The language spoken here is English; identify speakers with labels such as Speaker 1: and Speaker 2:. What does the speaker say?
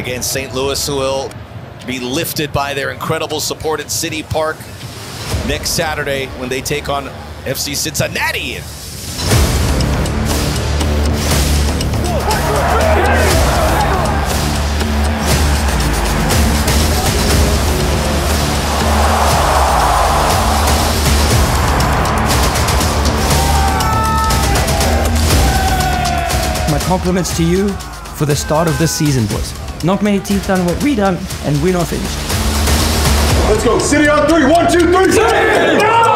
Speaker 1: against St. Louis, who will be lifted by their incredible support at City Park next Saturday when they take on FC Cincinnati.
Speaker 2: My compliments to you for the start of this season, boys. Not many teams done what we done, and we're not finished.
Speaker 3: Let's go. City on 3. 1, 2, 3. City!